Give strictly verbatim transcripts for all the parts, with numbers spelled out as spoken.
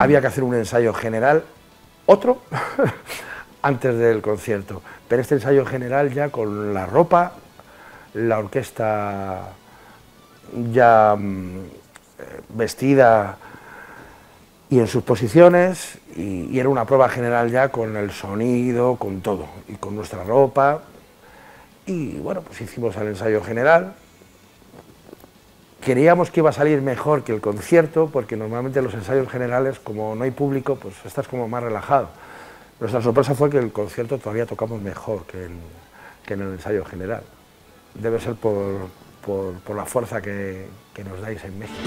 Había que hacer un ensayo general, otro, antes del concierto, pero este ensayo general ya con la ropa, la orquesta ya mmm, vestida y en sus posiciones, y, y era una prueba general ya con el sonido, con todo, y con nuestra ropa, y bueno, pues hicimos el ensayo general. Creíamos que iba a salir mejor que el concierto, porque normalmente los ensayos generales, como no hay público, pues estás como más relajado. Nuestra sorpresa fue que el concierto todavía tocamos mejor que en, que en el ensayo general. Debe ser por, por, por la fuerza que, que nos dais en México.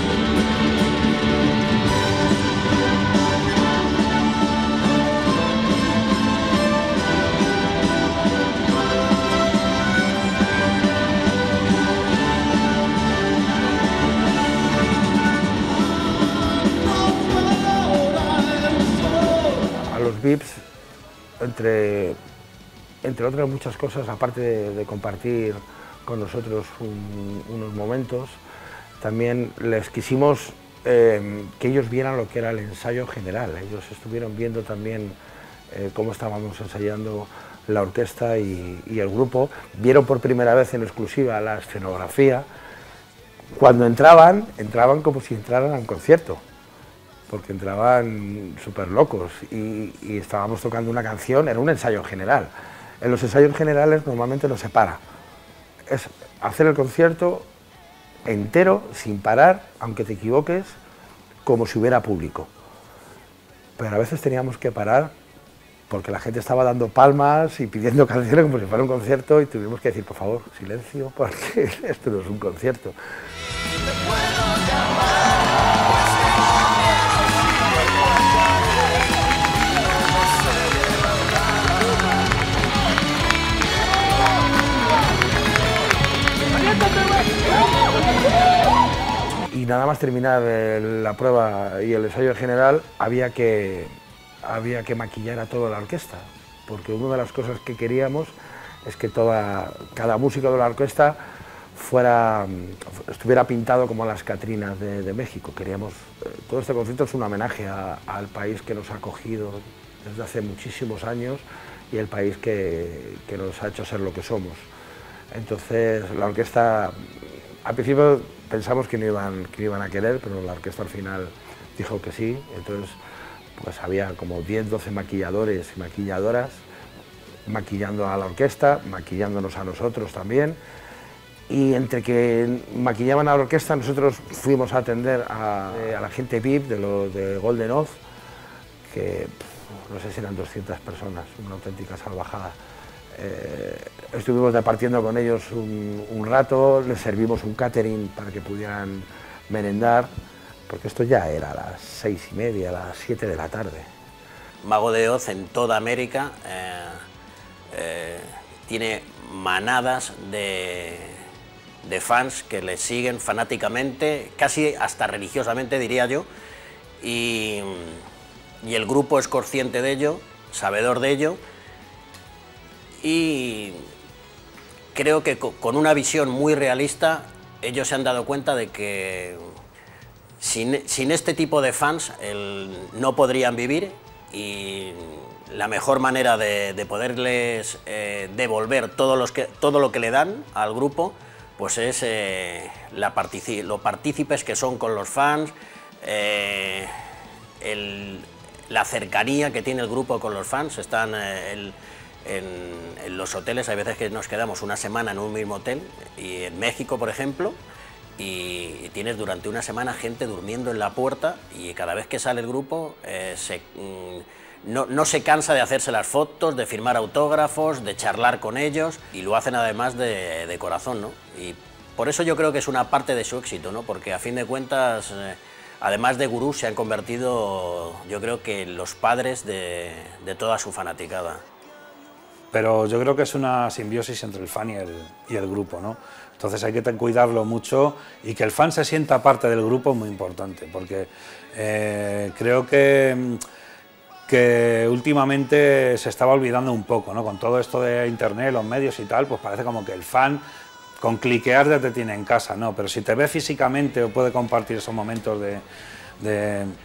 Los V I Ps, entre, entre otras muchas cosas, aparte de, de compartir con nosotros un, unos momentos, también les quisimos eh, que ellos vieran lo que era el ensayo general. Ellos estuvieron viendo también eh, cómo estábamos ensayando la orquesta y, y el grupo. Vieron por primera vez en exclusiva la escenografía. Cuando entraban, entraban como si entraran a un concierto, porque entraban súper locos y, y estábamos tocando una canción, era un ensayo general. En los ensayos generales normalmente no se para, es hacer el concierto entero, sin parar, aunque te equivoques, como si hubiera público. Pero a veces teníamos que parar porque la gente estaba dando palmas y pidiendo canciones como si fuera un concierto y tuvimos que decir, por favor, silencio, porque esto no es un concierto. Y nada más terminar eh, la prueba y el ensayo general, había que, había que maquillar a toda la orquesta, porque una de las cosas que queríamos es que toda, cada músico de la orquesta fuera, estuviera pintado como las Catrinas de, de México. Queríamos, eh, todo este concierto es un homenaje a, al país que nos ha acogido desde hace muchísimos años y el país que, que nos ha hecho ser lo que somos. Entonces la orquesta, al principio pensamos que no iban, que iban a querer, pero la orquesta al final dijo que sí. Entonces pues había como diez, doce maquilladores y maquilladoras maquillando a la orquesta, maquillándonos a nosotros también. Y entre que maquillaban a la orquesta, nosotros fuimos a atender a, a la gente V I P de, lo, de Golden Oz, que pff, no sé si eran doscientas personas, una auténtica salvajada. Eh, estuvimos departiendo con ellos un, un rato, les servimos un catering para que pudieran merendar, porque esto ya era a las seis y media, a las siete de la tarde. Mago de Oz en toda América eh, eh, tiene manadas de, de fans que le siguen fanáticamente, casi hasta religiosamente diría yo, y, y el grupo es consciente de ello, sabedor de ello, y creo que con una visión muy realista ellos se han dado cuenta de que sin, sin este tipo de fans el, no podrían vivir, y la mejor manera de, de poderles eh, devolver todo, los que, todo lo que le dan al grupo pues es eh, la partici lo partícipes que son con los fans, eh, el, la cercanía que tiene el grupo con los fans. Están eh, el, En, en los hoteles, hay veces que nos quedamos una semana en un mismo hotel, y en México, por ejemplo, y, y tienes durante una semana gente durmiendo en la puerta, y cada vez que sale el grupo eh, se, mm, no, no se cansa de hacerse las fotos, de firmar autógrafos, de charlar con ellos, y lo hacen además de, de corazón, ¿no? Y por eso yo creo que es una parte de su éxito, ¿no? Porque a fin de cuentas, eh, además de gurús, se han convertido, yo creo que los padres de, de toda su fanaticada. Pero yo creo que es una simbiosis entre el fan y el, y el grupo, ¿no? Entonces hay que cuidarlo mucho, y que el fan se sienta parte del grupo es muy importante, porque eh, creo que, que últimamente se estaba olvidando un poco, ¿no? Con todo esto de internet, los medios y tal, pues parece como que el fan con cliquear ya te tiene en casa, ¿no? Pero si te ve físicamente o puede compartir esos momentos de, de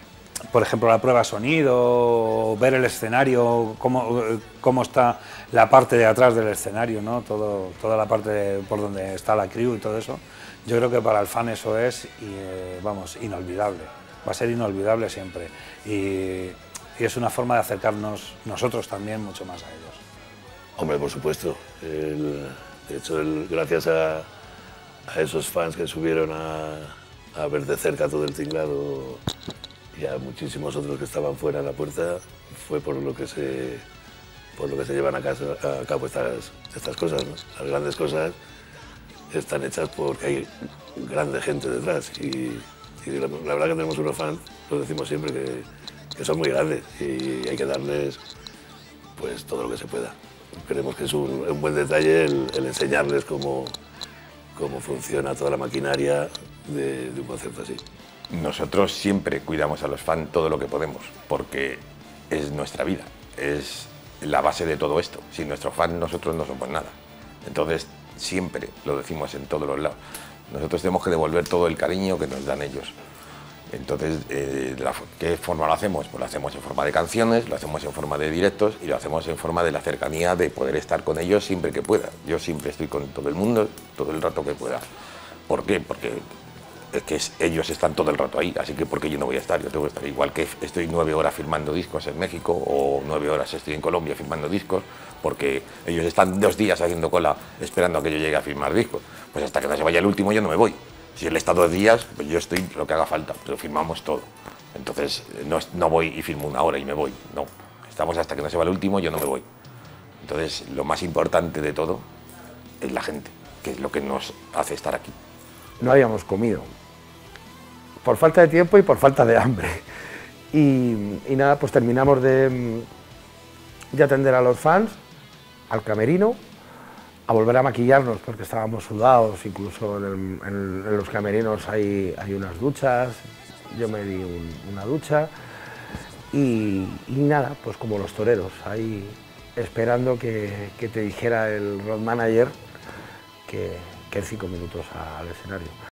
por ejemplo, la prueba de sonido, ver el escenario, cómo, cómo está la parte de atrás del escenario, ¿no? Todo, toda la parte de, por donde está la crew y todo eso. Yo creo que para el fan eso es, y, eh, vamos, inolvidable. Va a ser inolvidable siempre. Y, y es una forma de acercarnos nosotros también mucho más a ellos. Hombre, por supuesto. El, de hecho, el, gracias a, a esos fans que subieron a, a ver de cerca todo el tinglado y a muchísimos otros que estaban fuera de la puerta, fue por lo que se, por lo que se llevan a, casa, a cabo estas, estas cosas, ¿no? Las grandes cosas están hechas porque hay grande gente detrás y, y la, la verdad que tenemos unos fans, lo decimos siempre, que, que son muy grandes y hay que darles pues todo lo que se pueda. Creemos que es un, un buen detalle el, el enseñarles cómo, cómo funciona toda la maquinaria de, de un concierto así. Nosotros siempre cuidamos a los fans todo lo que podemos, porque es nuestra vida, es la base de todo esto. Sin nuestros fans nosotros no somos nada. Entonces siempre lo decimos en todos los lados. Nosotros tenemos que devolver todo el cariño que nos dan ellos. Entonces, eh, de la, ¿qué forma lo hacemos? Pues lo hacemos en forma de canciones, lo hacemos en forma de directos y lo hacemos en forma de la cercanía de poder estar con ellos siempre que pueda. Yo siempre estoy con todo el mundo, todo el rato que pueda. ¿Por qué? Porque es que es, ellos están todo el rato ahí, así que ¿por qué yo no voy a estar? Yo tengo que estar igual que estoy nueve horas firmando discos en México o nueve horas estoy en Colombia firmando discos, porque ellos están dos días haciendo cola esperando a que yo llegue a firmar discos. Pues hasta que no se vaya el último yo no me voy. Si él está dos días, pues yo estoy lo que haga falta, pero firmamos todo. Entonces no, no voy y firmo una hora y me voy, no. Estamos hasta que no se va el último, yo no me voy. Entonces lo más importante de todo es la gente, que es lo que nos hace estar aquí. No habíamos comido, por falta de tiempo y por falta de hambre. Y, y nada, pues terminamos de, de atender a los fans, al camerino, a volver a maquillarnos porque estábamos sudados, incluso en, el, en, en los camerinos hay, hay unas duchas, yo me di un, una ducha y, y nada, pues como los toreros, ahí esperando que, que te dijera el road manager que, que en cinco minutos al escenario.